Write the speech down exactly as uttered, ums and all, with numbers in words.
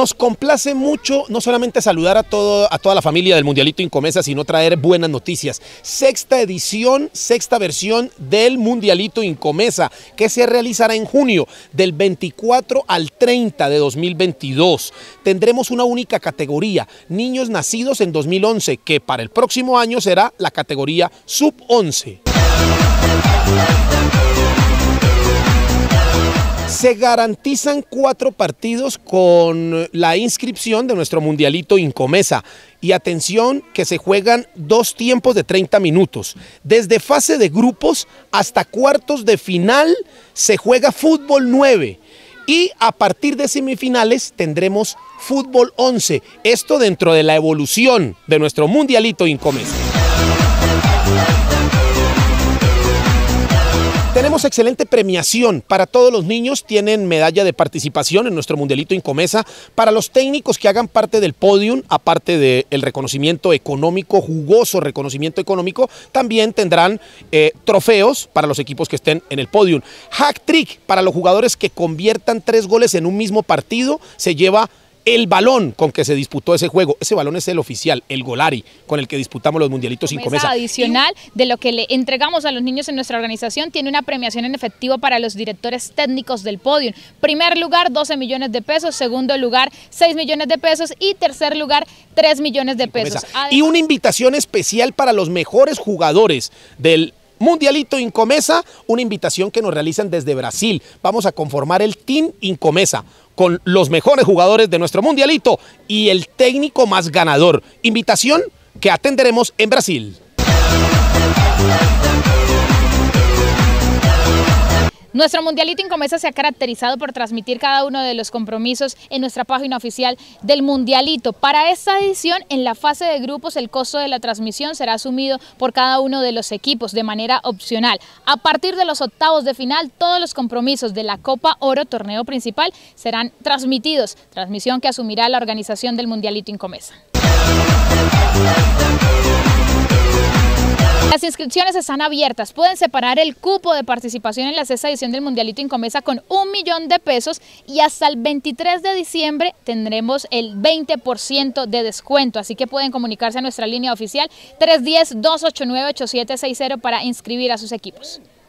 Nos complace mucho no solamente saludar a, todo, a toda la familia del Mundialito Incomesa, sino traer buenas noticias. Sexta edición, sexta versión del Mundialito Incomesa, que se realizará en junio, del veinticuatro al treinta de dos mil veintidós. Tendremos una única categoría, niños nacidos en dos mil once, que para el próximo año será la categoría sub once. Se garantizan cuatro partidos con la inscripción de nuestro Mundialito Incomesa. Y atención que se juegan dos tiempos de treinta minutos. Desde fase de grupos hasta cuartos de final se juega fútbol nueve. Y a partir de semifinales tendremos fútbol once. Esto dentro de la evolución de nuestro Mundialito Incomesa. Tenemos excelente premiación para todos los niños, tienen medalla de participación en nuestro Mundialito Incomesa. Para los técnicos que hagan parte del podium, aparte del reconocimiento económico, jugoso reconocimiento económico, también tendrán eh, trofeos para los equipos que estén en el podium. Hack trick para los jugadores que conviertan tres goles en un mismo partido, se lleva el balón con que se disputó ese juego. Ese balón es el oficial, el Golari, con el que disputamos los Mundialitos Incomesa. Adicional de lo que le entregamos a los niños en nuestra organización, tiene una premiación en efectivo para los directores técnicos del podio. Primer lugar, doce millones de pesos. Segundo lugar, seis millones de pesos. Y tercer lugar, tres millones de pesos. Además, y una invitación especial para los mejores jugadores del Mundialito Incomesa, una invitación que nos realizan desde Brasil. Vamos a conformar el Team Incomesa con los mejores jugadores de nuestro Mundialito y el técnico más ganador. Invitación que atenderemos en Brasil. Nuestro Mundialito Incomesa se ha caracterizado por transmitir cada uno de los compromisos en nuestra página oficial del Mundialito. Para esta edición, en la fase de grupos, el costo de la transmisión será asumido por cada uno de los equipos de manera opcional. A partir de los octavos de final, todos los compromisos de la Copa Oro, torneo principal, serán transmitidos, transmisión que asumirá la organización del Mundialito Incomesa. Las inscripciones están abiertas, pueden separar el cupo de participación en la sexta edición del Mundialito Incomesa con un millón de pesos y hasta el veintitrés de diciembre tendremos el veinte por ciento de descuento, así que pueden comunicarse a nuestra línea oficial tres uno cero, dos ocho nueve, ocho siete seis cero para inscribir a sus equipos.